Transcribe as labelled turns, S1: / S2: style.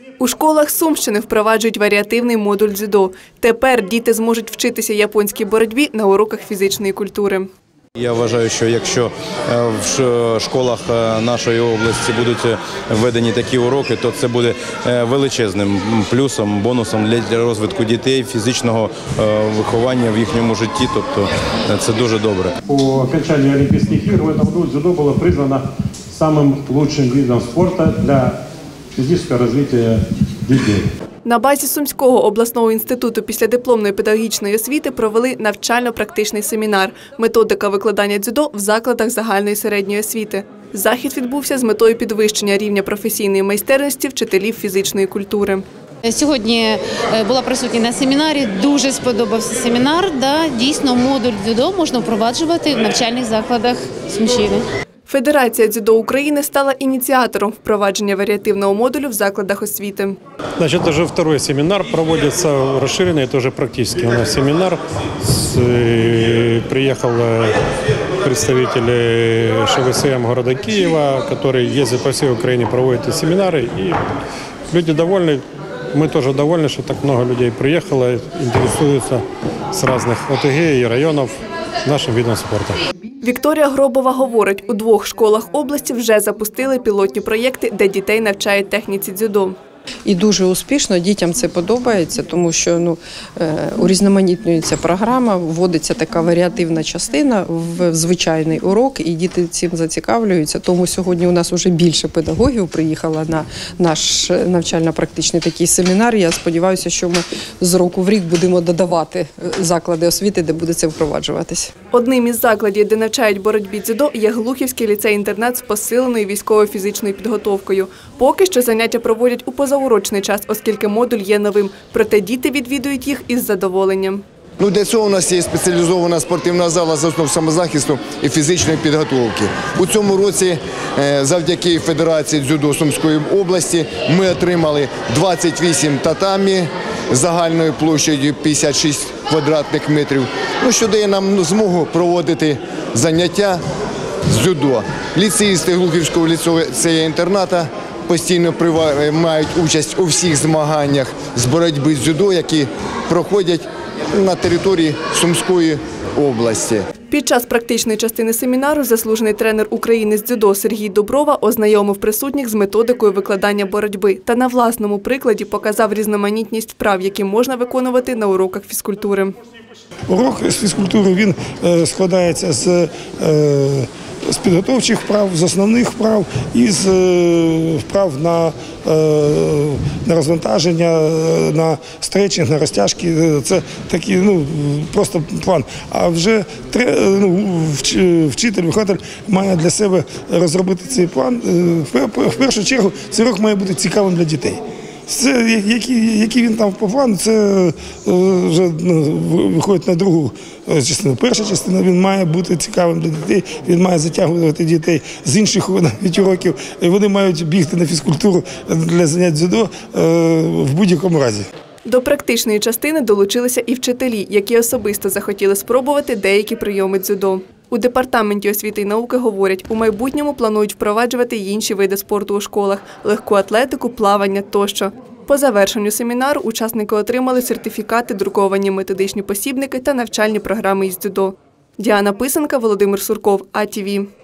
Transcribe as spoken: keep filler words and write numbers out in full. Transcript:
S1: У школах Сумщини впроваджують варіативний модуль дзюдо. Тепер діти зможуть вчитися японській боротьбі на уроках фізичної культури.
S2: Я вважаю, що якщо в школах нашої області будуть введені такі уроки, то це буде величезним плюсом, бонусом для розвитку дітей, фізичного виховання в їхньому житті. Тобто це дуже добре.
S3: По окончанию Олимпийских игр в этом году дзюдо было признано самым лучшим видом спорта для физического развития детей.
S1: На базі Сумського обласного інституту післядипломної педагогічної освіти провели навчально-практичний семінар «Методика викладання дзюдо в закладах загальної середньої освіти». Захід відбувся з метою підвищення рівня професійної майстерності вчителів фізичної культури.
S4: Сьогодні була присутня на семінарі, дуже сподобався семінар. Да, дійсно, модуль дзюдо можна впроваджувати в навчальних закладах Сумщини.
S1: Федерація дзюдо України стала ініціатором впровадження варіативного модулю в закладах освіти.
S5: Значит, это уже второй семинар проводится, расширенный, это уже практически у нас семинар. С, приехал представители ШВСМ города Киева, которые ездят по всей Украине, проводят эти семинары. И люди довольны, мы тоже довольны, что так много людей приехало, интересуются с разных ОТГ и районов нашим видом спорту.
S1: Вікторія Гробова говорить, у двох школах області вже запустили пілотні проєкти, де дітей навчають техніці дзюдо.
S6: І дуже успішно, дітям це подобається, тому що ну, урізноманітнюється програма, вводиться така варіативна частина в звичайний урок, і діти цим зацікавлюються. Тому сьогодні у нас вже більше педагогів приїхало на наш навчально-практичний такий семінар. Я сподіваюся, що ми з року в рік будемо додавати заклади освіти, де буде це впроваджуватись.
S1: Одним із закладів, де навчають боротьбі дзюдо, є Глухівський ліцей-інтернат з посиленою військово-фізичною підготовкою. Поки що заняття проводять у позаурочний час, оскільки модуль є новим. Проте діти відвідують їх із задоволенням.
S7: Ну, для цього у нас є спеціалізована спортивна зала з основ самозахисту і фізичної підготовки. У цьому році завдяки Федерації дзюдо Сумської області ми отримали двадцять вісім татамі загальною площею п'ятдесят шість квадратних метрів, ну, що дає нам змогу проводити заняття з дзюдо. Ліцеїсти Глухівського ліцею-інтерната постійно приймають участь у всіх змаганнях з боротьби з дзюдо, які проходять на території Сумської області.
S1: Під час практичної частини семінару заслужений тренер України з дзюдо Сергій Дуброва ознайомив присутніх з методикою викладання боротьби та на власному прикладі показав різноманітність вправ, які можна виконувати на уроках фізкультури.
S8: Урок з фізкультури він складається з з підготовчих вправ, з основних вправ і з вправ на, на розвантаження, на стретчинг, на розтяжки. Це такий, ну, просто план. А вже ну, вчитель, вихователь має для себе розробити цей план. В першу чергу цей урок має бути цікавим для дітей. Це, які, які він там по плану, це вже ну, виходить на другу частину. Перша частина, він має бути цікавим для дітей, він має затягувати дітей з інших навіть уроків, і вони мають бігти на фізкультуру для занять дзюдо в будь-якому разі.
S1: До практичної частини долучилися і вчителі, які особисто захотіли спробувати деякі прийоми дзюдо. У Департаменті освіти і науки говорять, у майбутньому планують впроваджувати й інші види спорту у школах – легку атлетику, плавання тощо. По завершенню семінару учасники отримали сертифікати, друковані методичні посібники та навчальні програми із дзюдо. Діана Писанка, Володимир Сурков, А Ті Ві.